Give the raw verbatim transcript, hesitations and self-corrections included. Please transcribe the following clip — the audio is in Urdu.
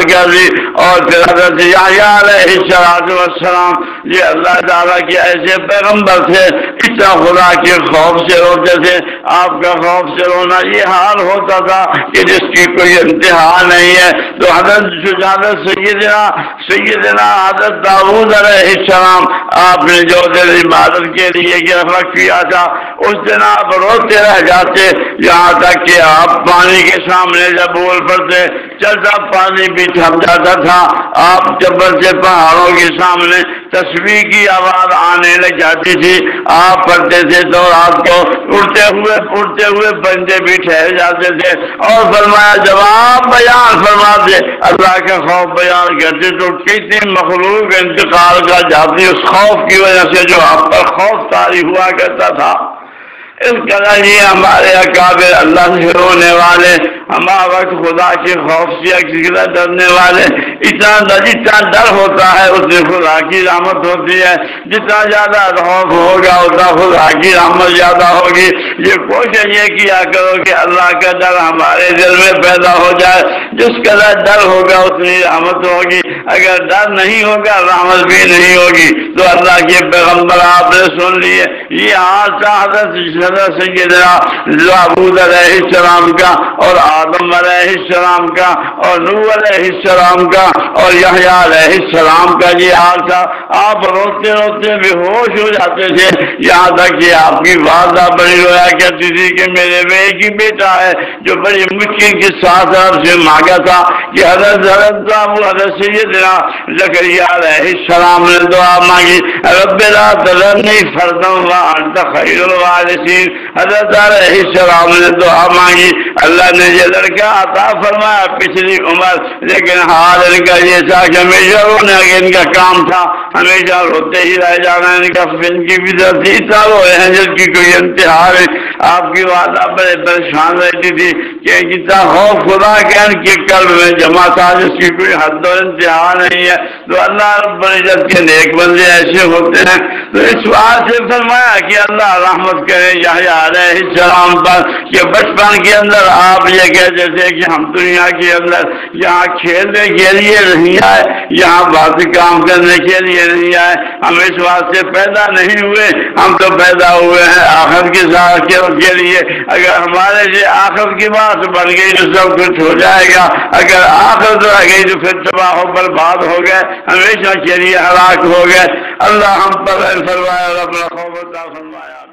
کر دی. اور پھر حضرت یحییٰ علیہ السلام یہ اللہ تعالیٰ کے ایسے پیغمبر تھے اتنا خدا کے خوف سے روتے تھے. آپ کا خوف سے رونا یہ حال ہوتا تھا کہ جس کی کوئی انتہا نہیں ہے. تو حضرت حضرت سیدنا سیدنا حضرت داؤد علیہ السلام آپ نے جو دل عبادت کے لیے گرفتار کیا تھا اس دن آپ روتے رہ جاتے یہاں تک کہ آپ پانی کے سامنے جب بول پڑتے چلتا پانی بھی تھم جاتا تھا. آپ جبر سے پہاڑوں کے سامنے تسبیح کی آواز آنے لگ جاتی تھی. آپ پڑھتے تھے تو رات کو اڑتے ہوئے اڑتے ہوئے بندے بھی ٹھہر جاتے تھے اور فرمایا جب آپ بیان فرماتے اللہ کا خوف بیان کرتے تو کتنی مخلوق انتقال کر جاتی اس خوف کی وجہ سے جو آپ پر خوف طاری ہوا کرتا تھا. اس قدر ہی ہمارے اکابر اللہ سے رونے والے ہمارا وقت خدا کے خوف سے ڈرنے والے اتنا جتنا ڈر ہوتا ہے اس میں خدا کی رحمت ہوتی ہے. جتنا زیادہ خوف ہوگا اتنا خدا کی رحمت زیادہ ہوگی. یہ کوشش یہ کیا کرو کہ اللہ کا ڈر ہمارے دل میں پیدا ہو جائے. جس قدر ڈر ہوگا اتنی رحمت ہوگی. اگر ڈر نہیں ہوگا رحمت بھی نہیں ہوگی. تو اللہ کے پیغمبر آپ نے سن لیے یہ حال تھا حضرت سیدنا داؤد علیہ السلام کا اور آدم علیہ السلام کا اور نوح علیہ السلام کا اور یحییٰ علیہ السلام کا یہ حال تھا. آپ روتے روتے بے ہوش ہو جاتے تھے یہاں تک کہ آپ کی والدہ بڑی رویا کرتی تھی کہ میرے ایک ہی بیٹا ہے جو بڑی مشکل کے ساتھ آپ سے مانگا تھا کہ حضرت حضرت حضرت سیدنا زکریا علیہ السلام نے دعا مانگی رب لا تذرنی فردا وانت خیر الوارثین. حضرت علیہ السلام نے دعا مانگی اللہ نے یہ لڑکا عطا فرمایا پچھلی عمر لیکن حال ان کا یہ تھا کہ ہمیشہ رونے ان کا کام تھا ہمیشہ روتے ہی رہ جانا. ان کا ان کی فطرت تھی روئے ہیں جس کی کوئی انتہا نہیں. آپ کی والدہ بڑے پریشان رہتی تھی کہ کتنا خوف خدا کے ان کے قلب میں جمع تھا جس کی کوئی حد و انتہا نہیں ہے. تو اللہ رب العزت کے نیک بندے ایسے ہوتے ہیں. تو اس بات سے فرمایا کہ اللہ رحمت کرے یحییٰ علیہ السلام پر کہ بچپن کے اندر آپ یہ کہتے تھے کہ ہم دنیا کے اندر یہاں کھیلنے کے لیے نہیں آئے یہاں بات کام کرنے کے لیے نہیں آئے. ہم اس بات سے پیدا نہیں ہوئے ہم تو پیدا ہوئے ہیں آخر کے ساتھ کے لیے. اگر ہمارے سے آخر کی بات بن گئی تو سب کچھ ہو جائے گا. اگر آخر رہ گئی تو پھر تباہ و برباد ہو گئے ہمیشہ کے لیے ہلاک ہو گئے. اللہ ہم پر فرمایا اور اپنا خوف عطا فرمایا.